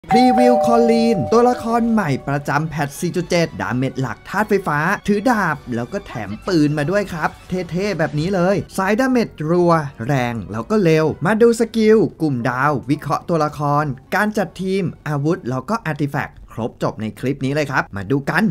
พรีวิวคอลลีนตัวละครใหม่ประจำแพท 4.7 ดาเมจหลักธาตุไฟฟ้าถือดาบแล้วก็แถมปืนมาด้วยครับเท่ๆแบบนี้เลยสายดาเมจรัวแรงแล้วก็เร็วมาดูสกิลกลุ่มดาววิเคราะห์ตัวละครการจัดทีมอาวุธแล้วก็อาร์ติแฟกต์ครบจบในคลิปนี้เลยครับมาดูกัน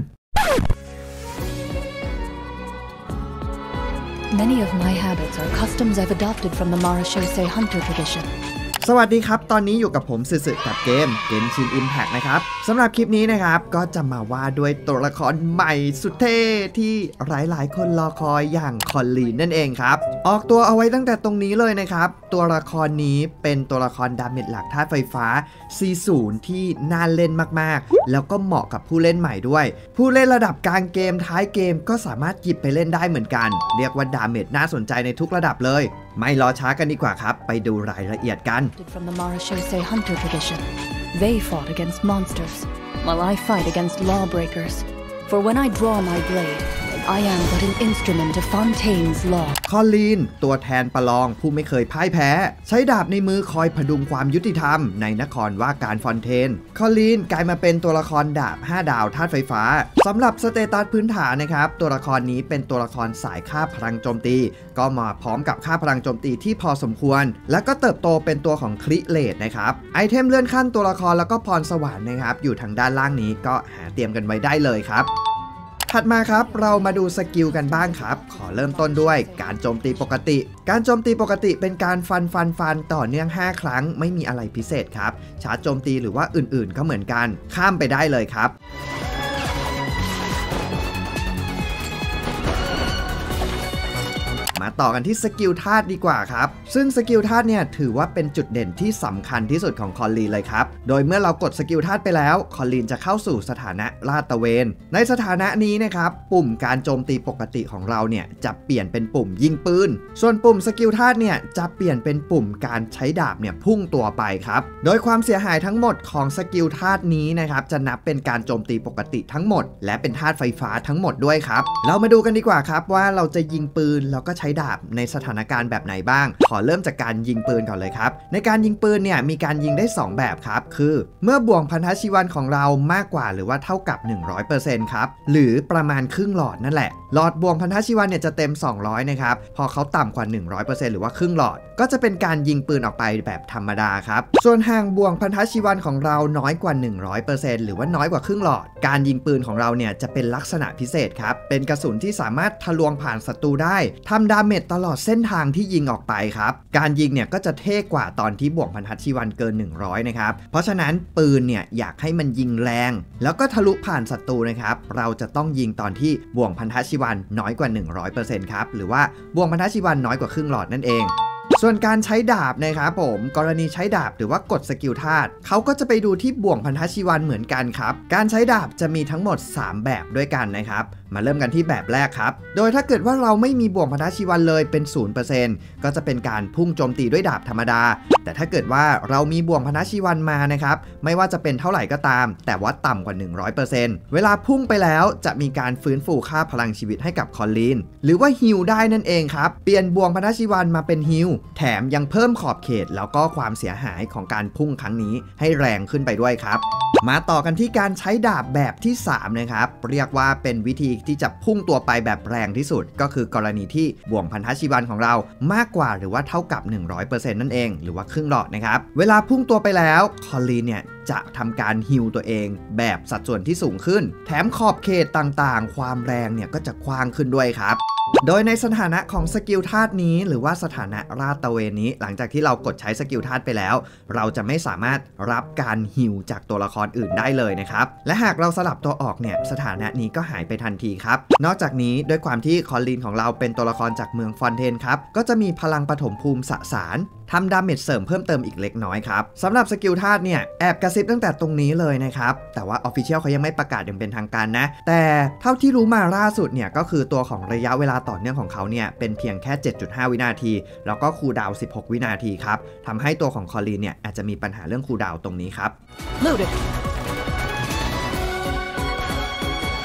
Many of my habits are customs I've adopted from the Marechaussee Hunter tradition. สวัสดีครับตอนนี้อยู่กับผมสื่อกับเกมGenshin Impact นะครับสำหรับคลิปนี้นะครับก็จะมาว่าด้วยตัวละครใหม่สุดเท่ที่หลายๆคนรอคอยอย่างคอลลีนนั่นเองครับออกตัวเอาไว้ตั้งแต่ตรงนี้เลยนะครับตัวละครนี้เป็นตัวละครดาเมจหลักธาตุไฟฟ้า C0 ที่น่าเล่นมากๆแล้วก็เหมาะกับผู้เล่นใหม่ด้วยผู้เล่นระดับกลางเกมท้ายเกมก็สามารถหยิบไปเล่นได้เหมือนกันเรียกว่าดาเมจน่าสนใจในทุกระดับเลยไม่รอช้ากันดีกว่าครับไปดูรายละเอียดกัน From the Marechaussee Hunter tradition, they fought against monsters, while I fight against lawbreakers. For when I draw my blade, I am but an instrument of Fontaine's law. คอลลีนตัวแทนประลองผู้ไม่เคยพ่ายแพ้ใช้ดาบในมือคอยพดุงความยุติธรรมในนครว่าการฟอนเทนคอลลีนกลายมาเป็นตัวละครดาบ5ดาวธาตุไฟฟ้าสำหรับสเตตัสพื้นฐานนะครับตัวละครนี้เป็นตัวละครสายค่าพลังโจมตีก็มาพร้อมกับค่าพลังโจมตีที่พอสมควรและก็เติบโตเป็นตัวของคริเลตนะครับไอเทมเลื่อนขั้นตัวละครแล้วก็พรสวรรค์นะครับอยู่ทางด้านล่างนี้ก็หาเตรียมกันไว้ได้เลยครับถัดมาครับเรามาดูสกิลกันบ้างครับขอเริ่มต้นด้วยการโจมตีปกติการโจมตีปกติเป็นการฟันต่อเนื่อง5ครั้งไม่มีอะไรพิเศษครับชาร์จโจมตีหรือว่าอื่นๆก็เหมือนกันข้ามไปได้เลยครับมาต่อกันที่สกิลธาตุดีกว่าครับซึ่งสกิลธาตุเนี่ยถือว่าเป็นจุดเด่นที่สำคัญที่สุดของคอลลีนเลยครับโดยเมื่อเรากดสกิลธาตุไปแล้วคอลลีนจะเข้าสู่สถานะลาดตระเวนในสถานะนี้นะครับปุ่มการโจมตีปกติของเราเนี่ยจะเปลี่ยนเป็นปุ่มยิงปืนส่วนปุ่มสกิลธาตุเนี่ยจะเปลี่ยนเป็นปุ่มการใช้ดาบเนี่ยพุ่งตัวไปครับโดยความเสียหายทั้งหมดของสกิลธาตุนี้นะครับจะนับเป็นการโจมตีปกติทั้งหมดและเป็นธาตุไฟฟ้าทั้งหมดด้วยครับเรามาดูกันดีกว่าครับว่าเราจะยิงปืนแล้วก็ใช้ดาบในสถานการณ์แบบไหนบ้างขอเริ่มจากการยิงปืนก่อนเลยครับในการยิงปืนเนี่ยมีการยิงได้2แบบครับคือเมื่อบ่วงพันธชีวันของเรามากกว่าหรือว่าเท่ากับ 100% ครับหรือประมาณครึ่งหลอดนั่นแหละหลอดบ่วงพันธชีวันเนี่ยจะเต็ม200นะครับพอเขาต่ำกว่า 100% หรือว่าครึ่งหลอดก็จะเป็นการยิงปืนออกไปแบบธรรมดาครับส่วนห่างบ่วงพันธชีวันของเราน้อยกว่า 100% หรือว่าน้อยกว่าครึ่งหลอดการยิงปืนของเราเนี่ยจะเป็นลักษณะพิเศษครับเป็นกระสุนที่สามารถทะลวงผ่านศัตรูได้ทำดาเมจตลอดเส้นทางที่ยิงออกไปครับการยิงเนี่ยก็จะเท่กว่าตอนที่บ่วงพันธชีวันเกิน100นะครับเพราะฉะนั้นปืนเนี่ยอยากให้มันยิงแรงแล้วก็ทะลุผ่านศัตรูนะครับเราจะต้องยิงตอนที่บ่วงพันธชีวันน้อยกว่า 100% ครับหรือว่าบ่วงพันธชีวันน้อยกว่าครึ่งหลอดนั่นเองส่วนการใช้ดาบนะครับผมกรณีใช้ดาบหรือว่ากดสกิลธาตุเขาก็จะไปดูที่บ่วงพันธชีวันเหมือนกันครับการใช้ดาบจะมีทั้งหมด3แบบด้วยกันนะครับมาเริ่มกันที่แบบแรกครับโดยถ้าเกิดว่าเราไม่มีบ่วงพันธชีวันเลยเป็น 0% ก็จะเป็นการพุ่งโจมตีด้วยดาบธรรมดาแต่ถ้าเกิดว่าเรามีบ่วงพันธชีวันมานะครับไม่ว่าจะเป็นเท่าไหร่ก็ตามแต่ว่าต่ำกว่า 100% เวลาพุ่งไปแล้วจะมีการฟื้นฟูค่าพลังชีวิตให้กับคอลลีนหรือว่าฮีลได้นั่นเองครับเปลี่ยนบ่วงพันธชีวันมาเป็นฮีลแถมยังเพิ่มขอบเขตแล้วก็ความเสียหายของการพุ่งครั้งนี้ให้แรงขึ้นไปด้วยครับมาต่อกันที่การใช้ดาบแบบที่3นะครับเรียกว่าเป็นวิธีที่จะพุ่งตัวไปแบบแรงที่สุดก็คือกรณีที่บ่วงพันธชีวันของเรามากกว่าหรือว่าเท่ากับ 100% นั่นเองหรือว่าครึ่งหลอดนะครับเวลาพุ่งตัวไปแล้วคอลลีนเนี่ยจะทำการฮีลตัวเองแบบสัดส่วนที่สูงขึ้นแถมขอบเขตต่างๆความแรงเนี่ยก็จะกว้างขึ้นด้วยครับโดยในสถานะของสกิลธาตุนี้หรือว่าสถานะลาดตระเวนนี้หลังจากที่เรากดใช้สกิลธาตุไปแล้วเราจะไม่สามารถรับการฮีลจากตัวละครอื่นได้เลยนะครับและหากเราสลับตัวออกเนี่ยสถานะนี้ก็หายไปทันทีครับนอกจากนี้ด้วยความที่คอลลีนของเราเป็นตัวละครจากเมืองฟอนเทนครับก็จะมีพลังปฐมภูมิสสารทำดาเมจเสริมเพิ่มเติมอีกเล็กน้อยครับสำหรับสกิลธาตุเนี่ยแอบกระซิบตั้งแต่ตรงนี้เลยนะครับแต่ว่า Official เขายังไม่ประกาศอย่างเป็นทางการนะแต่เท่าที่รู้มาล่าสุดเนี่ยก็คือตัวของระยะเวลาต่อเนื่องของเขาเนี่ยเป็นเพียงแค่ 7.5 วินาทีแล้วก็คูลดาวน์ 16 วินาทีครับทำให้ตัวของคอลลีนเนี่ยอาจจะมีปัญหาเรื่องคูลดาวน์ตรงนี้ครับ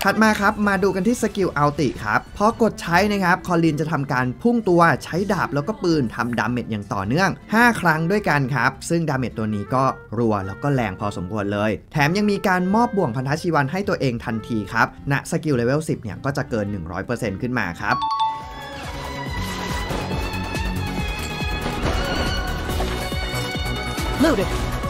ถัดมาครับมาดูกันที่สกิลอัลติครับพอกดใช้นะครับคอลินจะทำการพุ่งตัวใช้ดาบแล้วก็ปืนทำดาเมจอย่างต่อเนื่อง5ครั้งด้วยกันครับซึ่งดาเมจตัวนี้ก็รัวแล้วก็แรงพอสมควรเลยแถมยังมีการมอบบ่วงพันธชีวันให้ตัวเองทันทีครับณสกิลเลเวล 10เนี่ยก็จะเกิน 100% ขึ้นมาครับ Loaded.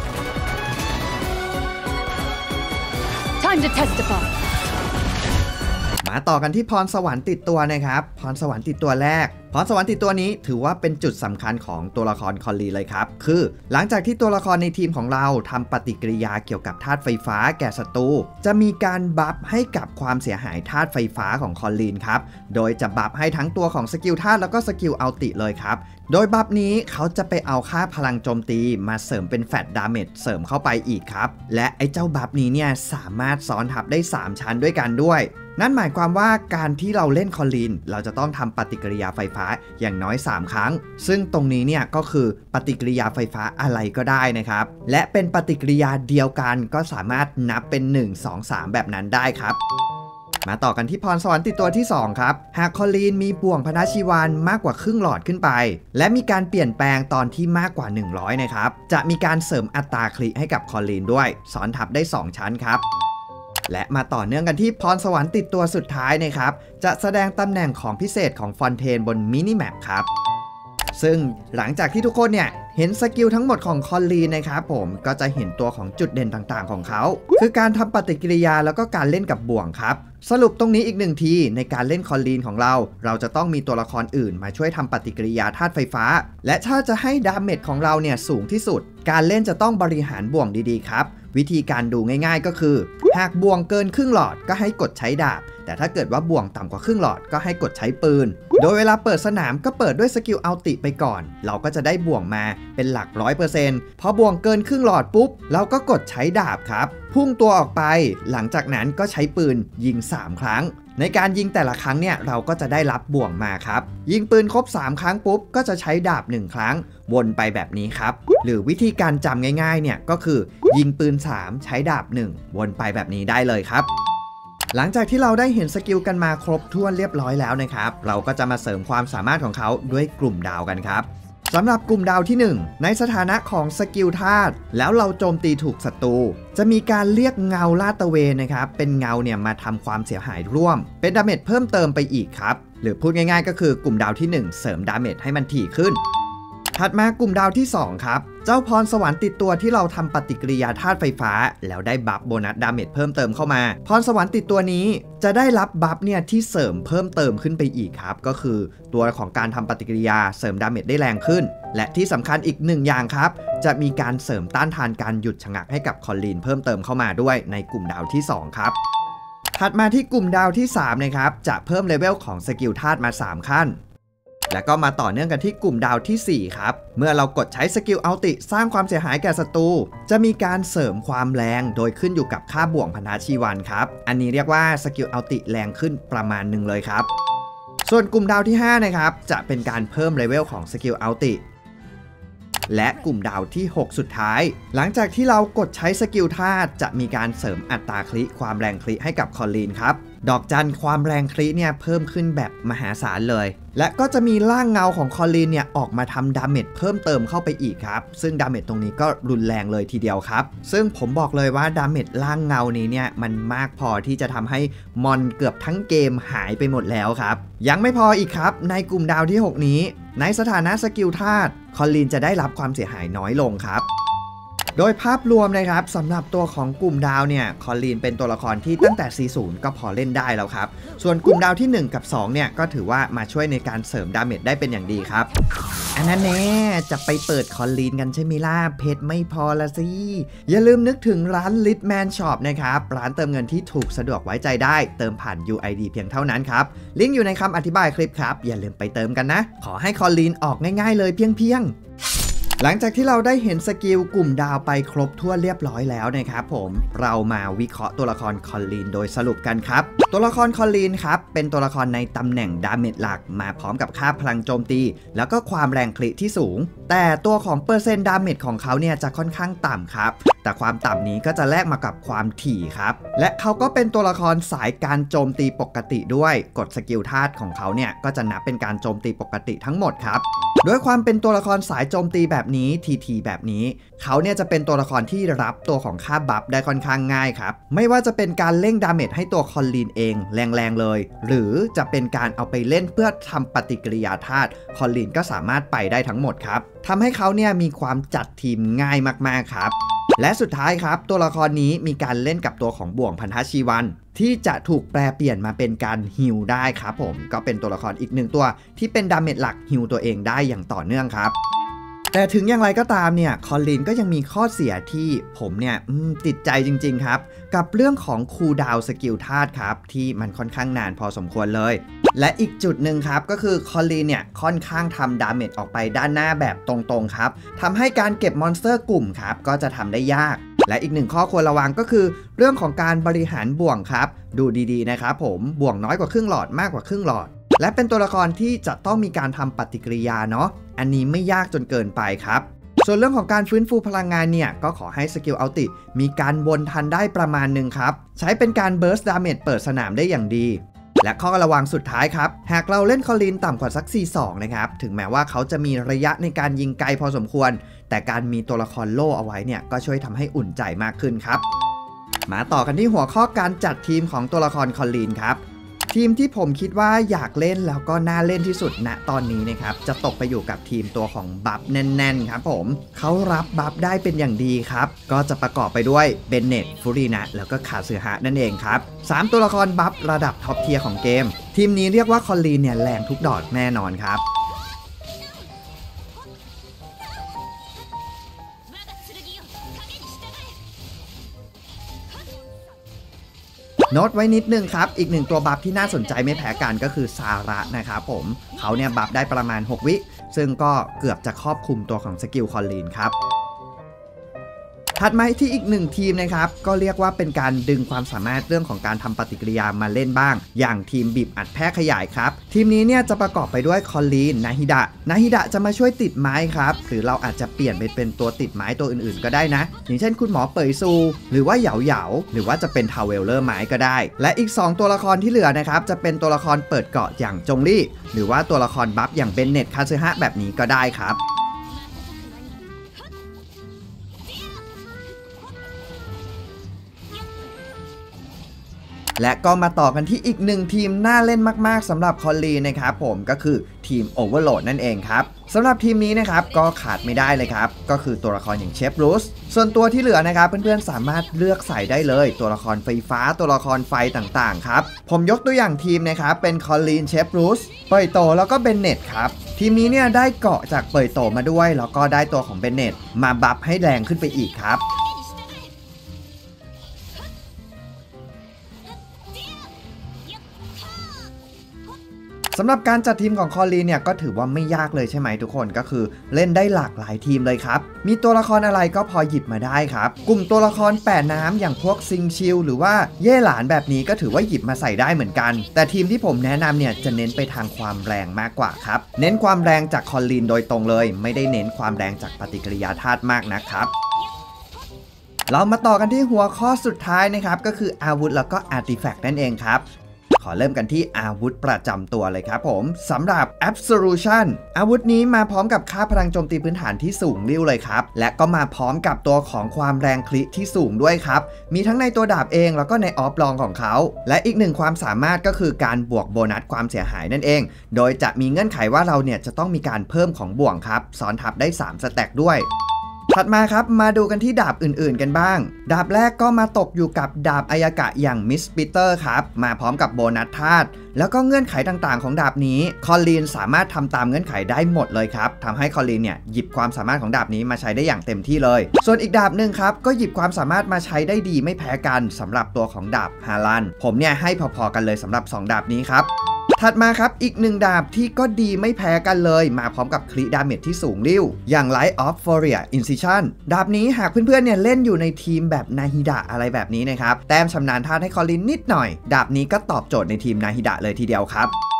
Time to testify. มาต่อกันที่พรสวรรค์ติดตัวนะครับพรสวรรค์ติดตัวแรกพรสวรรค์ติดตัวนี้ถือว่าเป็นจุดสำคัญของตัวละครคอลลีเลยครับคือหลังจากที่ตัวละครในทีมของเราทำปฏิกิริยาเกี่ยวกับธาตุไฟฟ้าแก่ศัตรูจะมีการบัฟให้กับความเสียหายธาตุไฟฟ้าของคอลลีนครับโดยจะบัฟให้ทั้งตัวของสกิลธาตุแล้วก็สกิลอัลติเลยครับโดยบัฟนี้เขาจะไปเอาค่าพลังโจมตีมาเสริมเป็นแฟตดาเมจเสริมเข้าไปอีกครับและไอ้เจ้าบัฟนี้เนี่ยสามารถซ้อนทับได้3ชั้นด้วยกันด้วยนั่นหมายความว่าการที่เราเล่นคอลลีนเราจะต้องทำปฏิกิริยาไฟฟ้าอย่างน้อย3ครั้งซึ่งตรงนี้เนี่ยก็คือปฏิกิริยาไฟฟ้าอะไรก็ได้นะครับและเป็นปฏิกิริยาเดียวกันก็สามารถนับเป็น1 2 3แบบนั้นได้ครับมาต่อกันที่พรสวรรค์ติดตัวที่2ครับหากคอลลีนมีบ่วงพนาชีวานมากกว่าครึ่งหลอดขึ้นไปและมีการเปลี่ยนแปลงตอนที่มากกว่า100นะครับจะมีการเสริมอัตราคริให้กับคอลลีนด้วยซ้อนทับได้2ชั้นครับและมาต่อเนื่องกันที่พรสวรรค์ติดตัวสุดท้ายนะครับจะแสดงตำแหน่งของพิเศษของฟอนเทนบนมินิแมปครับซึ่งหลังจากที่ทุกคนเนี่ยเห็นสกิลทั้งหมดของคอลลีนนะครับผมก็จะเห็นตัวของจุดเด่นต่างๆของเขาคือการทำปฏิกิริยาแล้วก็การเล่นกับบ่วงครับสรุปตรงนี้อีกหนึ่งทีในการเล่นคอลลีนของเราจะต้องมีตัวละครอื่นมาช่วยทำปฏิกิริยาธาตุไฟฟ้าและถ้าจะให้ดาเมจของเราเนี่ยสูงที่สุดการเล่นจะต้องบริหารบ่วงดีๆครับวิธีการดูง่ายๆก็คือหากบ่วงเกินครึ่งหลอดก็ให้กดใช้ดาบแต่ถ้าเกิดว่าบ่วงต่ำกว่าครึ่งหลอดก็ให้กดใช้ปืนโดยเวลาเปิดสนามก็เปิดด้วยสกิลอัลติไปก่อนเราก็จะได้บ่วงมาเป็นหลัก 100% พอบ่วงเกินครึ่งหลอดปุ๊บเราก็กดใช้ดาบครับพุ่งตัวออกไปหลังจากนั้นก็ใช้ปืนยิง3ครั้งในการยิงแต่ละครั้งเนี่ยเราก็จะได้รับบ่วงมาครับยิงปืนครบ3ครั้งปุ๊บก็จะใช้ดาบ1ครั้งวนไปแบบนี้ครับหรือวิธีการจำง่ายๆเนี่ยก็คือยิงปืน3ใช้ดาบ1วนไปแบบนี้ได้เลยครับหลังจากที่เราได้เห็นสกิลกันมาครบถ้วนเรียบร้อยแล้วนะครับเราก็จะมาเสริมความสามารถของเขาด้วยกลุ่มดาวกันครับสำหรับกลุ่มดาวที่1ในสถานะของสกิลธาตุแล้วเราโจมตีถูกศัตรูจะมีการเรียกเงาลาดตระเวนนะครับเป็นเงาเนี่ยมาทำความเสียหายร่วมเป็นดาเมจเพิ่มเติมไปอีกครับหรือพูดง่ายๆก็คือกลุ่มดาวที่1เสริมดาเมจให้มันถี่ขึ้นถัดมากลุ่มดาวที่2ครับเจ้าพรสวรรค์ติดตัวที่เราทำปฏิกิริยาธาตุไฟฟ้าแล้วได้บัฟโบนัสดาเมจเพิ่มเติมเข้ามาพรสวรรค์ติดตัวนี้จะได้รับบัฟเนี่ยที่เสริมเพิ่มเติมขึ้นไปอีกครับก็คือตัวของการทำปฏิกิริยาเสริมดาเมจได้แรงขึ้นและที่สำคัญอีก1อย่างครับจะมีการเสริมต้านทานการหยุดชะงักให้กับคอลลีนเพิ่มเติมเข้ามาด้วยในกลุ่มดาวที่2ครับถัดมาที่กลุ่มดาวที่3นะครับจะเพิ่มเลเวลของสกิลธาตุมา3ขั้นแล้วก็มาต่อเนื่องกันที่กลุ่มดาวที่4ครับเมื่อเรากดใช้สกิลอัลติสร้างความเสียหายแก่ศัตรูจะมีการเสริมความแรงโดยขึ้นอยู่กับค่าบ่วงพันธชีวันครับอันนี้เรียกว่าสกิลอัลติแรงขึ้นประมาณหนึ่งเลยครับส่วนกลุ่มดาวที่5นะครับจะเป็นการเพิ่มเลเวลของสกิลอัลติและกลุ่มดาวที่6สุดท้ายหลังจากที่เรากดใช้สกิลธาตุจะมีการเสริมอัตราคริความแรงคริให้กับคอลลีนครับดอกจันความแรงคริเนี่ยเพิ่มขึ้นแบบมหาศาลเลยและก็จะมีร่างเงาของคอลลีนเนี่ยออกมาทำดาเมจเพิ่มเติมเข้าไปอีกครับซึ่งดาเมจตรงนี้ก็รุนแรงเลยทีเดียวครับซึ่งผมบอกเลยว่าดาเมจร่างเงานี้เนี่ยมันมากพอที่จะทำให้มอนเกือบทั้งเกมหายไปหมดแล้วครับยังไม่พออีกครับในกลุ่มดาวที่6นี้ในสถานะสกิลธาตุคอลลีนจะได้รับความเสียหายน้อยลงครับโดยภาพรวมนะครับสำหรับตัวของกลุ่มดาวเนี่ยคอลลีนเป็นตัวละครที่ตั้งแต่ C0 ก็พอเล่นได้แล้วครับส่วนกลุ่มดาวที่1กับ2เนี่ยก็ถือว่ามาช่วยในการเสริมดาเมจได้เป็นอย่างดีครับอันนั้นแน่จะไปเปิดคอลลีนกันใช่ไหมล่ะเพชรไม่พอละสิอย่าลืมนึกถึงร้าน Litman Shop นะครับร้านเติมเงินที่ถูกสะดวกไว้ใจได้เติมผ่าน UID เพียงเท่านั้นครับลิงก์อยู่ในคำอธิบายคลิปครับอย่าลืมไปเติมกันนะขอให้คอลลีนออกง่ายๆเลยเพียงหลังจากที่เราได้เห็นสกิลกลุ่มดาวไปครบถ้วนเรียบร้อยแล้วนะครับผมเรามาวิเคราะห์ตัวละครคอลลีนโดยสรุปกันครับตัวละครคอลลีนครับเป็นตัวละครในตำแหน่งดาเมจหลักมาพร้อมกับค่าพลังโจมตีแล้วก็ความแรงคริที่สูงแต่ตัวของเปอร์เซ็นต์ดาเมจของเขาเนี่ยจะค่อนข้างต่ำครับแต่ความต่ำนี้ก็จะแลกมากับความถี่ครับและเขาก็เป็นตัวละครสายการโจมตีปกติด้วยกดสกิลธาตุของเขาเนี่ยก็จะนับเป็นการโจมตีปกติทั้งหมดครับด้วยความเป็นตัวละครสายโจมตีแบบนี้ทีแบบนี้เขาเนี่ยจะเป็นตัวละครที่รับตัวของค่าบัฟได้ค่อนข้างง่ายครับไม่ว่าจะเป็นการเร่งดาเมจให้ตัวคอลลีนเองแรงๆเลยหรือจะเป็นการเอาไปเล่นเพื่อทำปฏิกิริยาธาตุคอลลีนก็สามารถไปได้ทั้งหมดครับทำให้เขาเนี่ยมีความจัดทีมง่ายมากๆครับและสุดท้ายครับตัวละครนี้มีการเล่นกับตัวของบ่วงพันธชีวันที่จะถูกแปลเปลี่ยนมาเป็นการฮีลได้ครับผมก็เป็นตัวละครอีกหนึ่งตัวที่เป็นดาเมจหลักฮีลตัวเองได้อย่างต่อเนื่องครับแต่ถึงอย่างไรก็ตามเนี่ยคอลลีนก็ยังมีข้อเสียที่ผมเนี่ยติดใจจริงๆครับกับเรื่องของคูลดาวน์สกิลธาตุครับที่มันค่อนข้างนานพอสมควรเลยและอีกจุดหนึ่งครับก็คือคอลลีนเนี่ยค่อนข้างทำดาเมจออกไปด้านหน้าแบบตรงๆครับทำให้การเก็บมอนสเตอร์กลุ่มครับก็จะทำได้ยากและอีกหนึ่งข้อควรระวังก็คือเรื่องของการบริหารบ่วงครับดูดีๆนะครับผมบ่วงน้อยกว่าครึ่งหลอดมากกว่าครึ่งหลอดและเป็นตัวละครที่จะต้องมีการทำปฏิกิริยาเนาะอันนี้ไม่ยากจนเกินไปครับส่วนเรื่องของการฟื้นฟูพลังงานเนี่ยก็ขอให้สกิลอัลติมีการวนทันได้ประมาณหนึ่งครับใช้เป็นการเบิร์สดาเมจเปิดสนามได้อย่างดีและข้อระวังสุดท้ายครับหากเราเล่นคอลลีนต่ำกว่าสัก 4-2 นะครับถึงแม้ว่าเขาจะมีระยะในการยิงไกลพอสมควรแต่การมีตัวละครโล่เอาไว้เนี่ยก็ช่วยทำให้อุ่นใจมากขึ้นครับมาต่อกันที่หัวข้อการจัดทีมของตัวละครคอลลีนครับทีมที่ผมคิดว่าอยากเล่นแล้วก็น่าเล่นที่สุดณตอนนี้นะครับจะตกไปอยู่กับทีมตัวของบัฟแน่นๆครับผมเขารับบัฟได้เป็นอย่างดีครับก็จะประกอบไปด้วยเบนเน็ตฟูรีนะแล้วก็คาซึฮะนั่นเองครับ3ตัวละครบัฟระดับท็อปเทียร์ของเกมทีมนี้เรียกว่าคอลลีนเนี่ยแรงทุกดอกแน่นอนครับโน้ตไว้นิดนึงครับอีกหนึ่งตัวบัฟที่น่าสนใจไม่แพ้กันก็คือซาระนะครับผมเขาเนี่ยบัฟได้ประมาณ6วิซึ่งก็เกือบจะครอบคลุมตัวของสกิลคอลลีนครับถัดมาที่อีกหนึ่งทีมนะครับก็เรียกว่าเป็นการดึงความสามารถเรื่องของการทำปฏิกิริยามาเล่นบ้างอย่างทีมบีบอัดแพร่ขยายครับทีมนี้เนี่ยจะประกอบไปด้วยคอลลีนนาฮิดะจะมาช่วยติดไม้ครับหรือเราอาจจะเปลี่ยนไปเป็นตัวติดไม้ตัวอื่นๆก็ได้นะอย่างเช่นคุณหมอเปยซูหรือว่าเหยาหรือว่าจะเป็นทาวเวลเลอร์ไม้ก็ได้และอีก2ตัวละครที่เหลือนะครับจะเป็นตัวละครเปิดเกาะอย่างจงลี่หรือว่าตัวละครบัฟอย่างเบนเน็ตคาซึฮะแบบนี้ก็ได้ครับและก็มาต่อกันที่อีกหนึ่งทีมน่าเล่นมากๆสำหรับคอลลีนนะครับผมก็คือทีม Overload นั่นเองครับสำหรับทีมนี้นะครับก็ขาดไม่ได้เลยครับก็คือตัวละครอย่างเชฟรูสส่วนตัวที่เหลือนะครับเพื่อนๆสามารถเลือกใส่ได้เลยตัวละครไฟฟ้าตัวละครไฟต่างๆครับผมยกตัวอย่างทีมนะครับเป็นคอลลีนเชฟรูสเปยโตแล้วก็เบนเน็ตครับทีมนี้เนี่ยได้เกาะจากเปยโตมาด้วยแล้วก็ได้ตัวของเบนเน็ตมาบัฟให้แรงขึ้นไปอีกครับสำหรับการจัดทีมของคอลลีนเนี่ยก็ถือว่าไม่ยากเลยใช่ไหมทุกคนก็คือเล่นได้หลากหลายทีมเลยครับมีตัวละครอะไรก็พอหยิบมาได้ครับกลุ่มตัวละครแปะน้ำอย่างพวกซิงชิลหรือว่าเย่หลานแบบนี้ก็ถือว่าหยิบมาใส่ได้เหมือนกันแต่ทีมที่ผมแนะนำเนี่ยจะเน้นไปทางความแรงมากกว่าครับเน้นความแรงจากคอลลีนโดยตรงเลยไม่ได้เน้นความแรงจากปฏิกิริยาธาตุมากนะครับเรามาต่อกันที่หัวข้อสุดท้ายนะครับก็คืออาวุธแล้วก็อาร์ติแฟกต์นั่นเองครับขอเริ่มกันที่อาวุธประจำตัวเลยครับผมสำหรับ Absolution อาวุธนี้มาพร้อมกับค่าพลังโจมตีพื้นฐานที่สูงริ้วเลยครับและก็มาพร้อมกับตัวของความแรงคลิที่สูงด้วยครับมีทั้งในตัวดาบเองแล้วก็ในออฟลองของเขาและอีกหนึ่งความสามารถก็คือการบวกโบนัสความเสียหายนั่นเองโดยจะมีเงื่อนไขว่าเราเนี่ยจะต้องมีการเพิ่มของบ่วงครับซ้อนทับได้3สแต็กด้วยถัดมาครับมาดูกันที่ดาบอื่นๆกันบ้างดาบแรกก็มาตกอยู่กับดาบอายากะอย่างมิสปิเตอร์ครับมาพร้อมกับโบนัสธาตุแล้วก็เงื่อนไขต่างๆของดาบนี้คอลลีนสามารถทำตามเงื่อนไขได้หมดเลยครับทำให้คอลลีนเนี่ยหยิบความสามารถของดาบนี้มาใช้ได้อย่างเต็มที่เลยส่วนอีกดาบหนึ่งครับก็หยิบความสามารถมาใช้ได้ดีไม่แพ้กันสำหรับตัวของดาบฮาลันผมเนี่ยให้พอๆกันเลยสำหรับ2ดาบนี้ครับถัดมาครับอีกหนึ่งดาบที่ก็ดีไม่แพ้กันเลยมาพร้อมกับคริดาเมจที่สูงริ้วอย่าง Light of Furia Incision ดาบนี้หากเพื่อนๆเนี่ยเล่นอยู่ในทีมแบบนาฮิดะอะไรแบบนี้นะครับแต้มชำนาญธาตุให้คอลลีนนิดหน่อยดาบนี้ก็ตอบโจทย์ในทีมนาฮิดะเลยทีเดียวครับ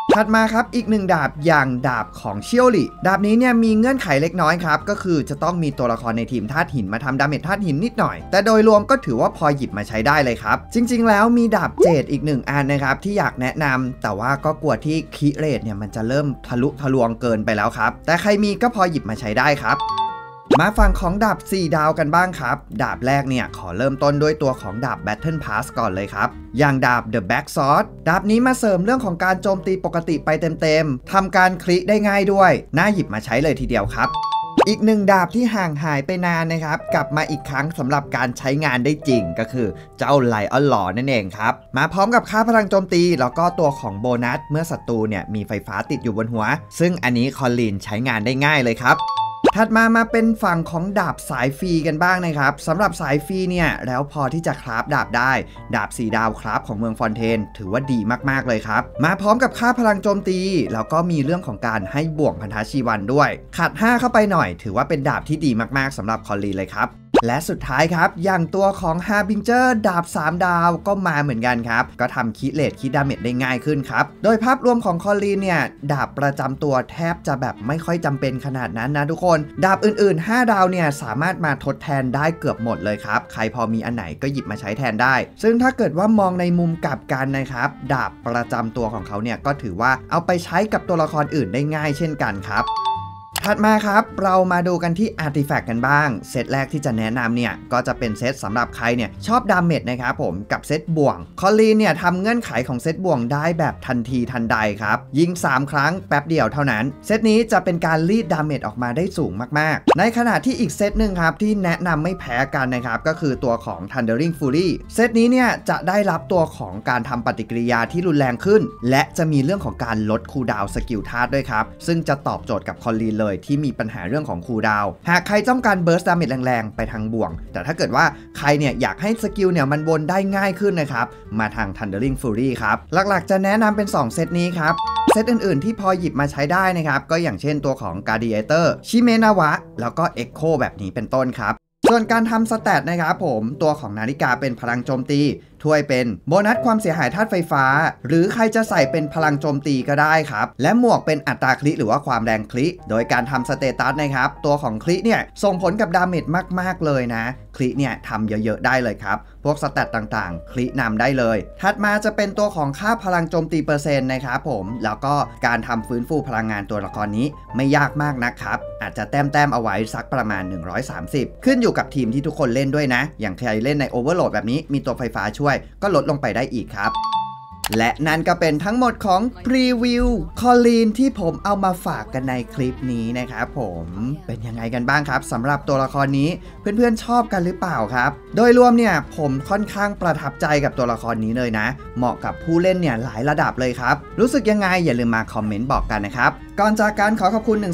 ถัดมาครับอีกหนึ่งดาบอย่างดาบของเชียวหลี่ดาบนี้เนี่ยมีเงื่อนไขเล็กน้อยครับก็คือจะต้องมีตัวละครในทีมธาตุหินมาทำดาเมจธาตุหินนิดหน่อยแต่โดยรวมก็ถือว่าพอหยิบมาใช้ได้เลยครับจริงๆแล้วมีดาบเจดอีก1อันนะครับที่อยากแนะนำแต่ว่าก็กลัวที่คิเรทเนี่ยมันจะเริ่มทะลุทะลวงเกินไปแล้วครับแต่ใครมีก็พอหยิบมาใช้ได้ครับมาฝั่งของดาบ4ดาวกันบ้างครับดาบแรกเนี่ยขอเริ่มต้นด้วยตัวของดาบ Battle Pass ก่อนเลยครับอย่างดาบ The Back Sword ดาบนี้มาเสริมเรื่องของการโจมตีปกติไปเต็มๆทำการคลิได้ง่ายด้วยน่าหยิบมาใช้เลยทีเดียวครับอีกหนึ่งดาบที่ห่างหายไปนานนะครับกลับมาอีกครั้งสำหรับการใช้งานได้จริงก็คือเจ้าไลออนลอนั่นเองครับมาพร้อมกับค่าพลังโจมตีแล้วก็ตัวของโบนัสเมื่อศัตรูเนี่ยมีไฟฟ้าติดอยู่บนหัวซึ่งอันนี้คอลลีนใช้งานได้ง่ายเลยครับถัดมาเป็นฝั่งของดาบสายฟรีกันบ้างนะครับสำหรับสายฟรีเนี่ยแล้วพอที่จะคราฟดาบได้ดาบ4ดาวคราฟของเมืองฟอนเทนถือว่าดีมากๆเลยครับมาพร้อมกับค่าพลังโจมตีแล้วก็มีเรื่องของการให้บวกพันธชีวันด้วยขัด5เข้าไปหน่อยถือว่าเป็นดาบที่ดีมากๆสำหรับคอลลีนเลยครับและสุดท้ายครับอย่างตัวของฮาร์บิงเจอร์ดาบ3ดาวก็มาเหมือนกันครับก็ทำคิเลทคิดาเมจได้ง่ายขึ้นครับโดยภาพรวมของคอลลีนเนี่ยดาบประจำตัวแทบจะแบบไม่ค่อยจำเป็นขนาดนั้นนะทุกคนดาบอื่นๆ5ดาวเนี่ยสามารถมาทดแทนได้เกือบหมดเลยครับใครพอมีอันไหนก็หยิบมาใช้แทนได้ซึ่งถ้าเกิดว่ามองในมุมกลับกันนะครับดาบประจำตัวของเขาเนี่ยก็ถือว่าเอาไปใช้กับตัวละครอื่นได้ง่ายเช่นกันครับถัดมาครับเรามาดูกันที่อาร์ติแฟกต์กันบ้างเซตแรกที่จะแนะนำเนี่ยก็จะเป็นเซตสำหรับใครเนี่ยชอบดาเมจนะครับผมกับเซตบ่วงคอลลีนเนี่ยทำเงื่อนไขของเซตบ่วงได้แบบทันทีทันใดครับยิง3ครั้งแป๊บเดียวเท่านั้นเซตนี้จะเป็นการรีดดาเมจออกมาได้สูงมากๆในขณะที่อีกเซตหนึ่งครับที่แนะนำไม่แพ้กันนะครับก็คือตัวของ Thundering Fury เซตนี้เนี่ยจะได้รับตัวของการทำปฏิกิริยาที่รุนแรงขึ้นและจะมีเรื่องของการลดคูลดาวน์สกิลธาตุด้วยครับซึ่งจะตอบโจทย์กับคอลลีนเลยที่มีปัญหาเรื่องของคูลดาวน์หากใครต้องการเบิร์สดาเมจแรงๆไปทางบ่วงแต่ถ้าเกิดว่าใครเนี่ยอยากให้สกิลเนี่ยมันวนได้ง่ายขึ้นนะครับมาทาง Thundering Fury ครับหลักๆจะแนะนำเป็น2เซตนี้ครับเซตอื่นๆที่พอหยิบมาใช้ได้นะครับก็อย่างเช่นตัวของ Gladiator ชิเมนาวะแล้วก็ Echo แบบนี้เป็นต้นครับส่วนการทำสแตทนะครับผมตัวของนาฬิกาเป็นพลังโจมตีถ้วยเป็นโบนัสความเสียหายธาตุไฟฟ้าหรือใครจะใส่เป็นพลังโจมตีก็ได้ครับและหมวกเป็นอัตราคลิหรือว่าความแรงคลิโดยการทำสเตตัสนะครับตัวของคลิเนี่ยส่งผลกับดาเมจมากๆเลยนะคลิเนี่ยทำเยอะๆได้เลยครับพวกสแตตต่างๆคลินำได้เลยถัดมาจะเป็นตัวของค่าพลังโจมตีเปอร์เซ็นต์นะครับผมแล้วก็การทำฟื้นฟูพลังงานตัวละครนี้ไม่ยากมากนะครับอาจจะแต้มเอาไว้สักประมาณ130ขึ้นอยู่กับทีมที่ทุกคนเล่นด้วยนะอย่างใครเล่นในโอเวอร์โหลดแบบนี้มีตัวไฟฟ้าช่วยก็ลดลงไปได้อีกครับและนั่นก็เป็นทั้งหมดของพรีวิวคอลลีนที่ผมเอามาฝากกันในคลิปนี้นะครับผมเป็นยังไงกันบ้างครับสำหรับตัวละครนี้เพื่อนๆชอบกันหรือเปล่าครับโดยรวมเนี่ยผมค่อนข้างประทับใจกับตัวละครนี้เลยนะเหมาะกับผู้เล่นเนี่ยหลายระดับเลยครับรู้สึกยังไงอย่าลืมมาคอมเมนต์บอกกันนะครับก่อนจากการขอบคุณ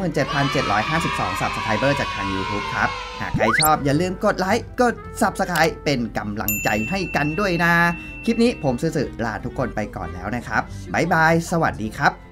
137,752 Subscriber จากทาง YouTube ครับหากใครชอบอย่าลืมกดไลค์กด Subscribe เป็นกำลังใจให้กันด้วยนะคลิปนี้ผมซื่อๆลาทุกคนไปก่อนแล้วนะครับบ๊ายบายสวัสดีครับ